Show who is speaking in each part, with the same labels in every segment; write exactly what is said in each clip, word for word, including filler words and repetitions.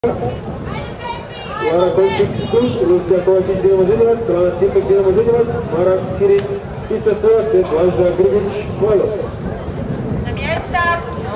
Speaker 1: Lara Kojičić Skut, Lucija Kovačić Dinamo Žiljevac, Lana Cipek Dinamo Žiljevac, Mara Kirin Istra Hrvac, te Blaža Grgić Vojlos.
Speaker 2: Na mjesta!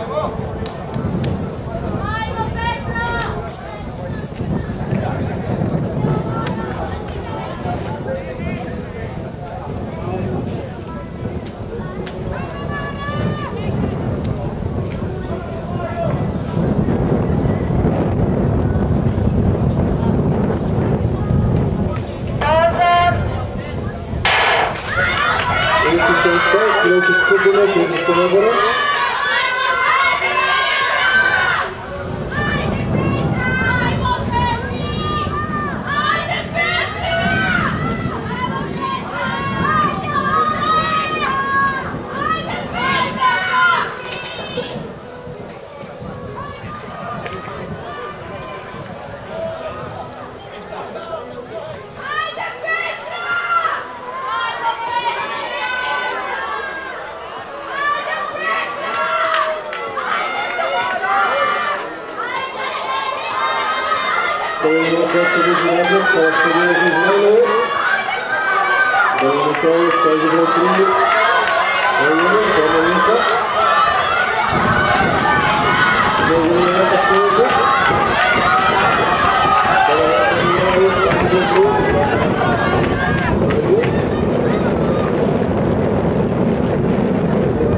Speaker 1: Lucia Skupina, Lucia Nagora. Dovoljno treći razlog, kao što je bilo Žizmajlove. Dovoljno to staži broj tri. Dovoljno, dovoljno. Dovoljno, dovoljno.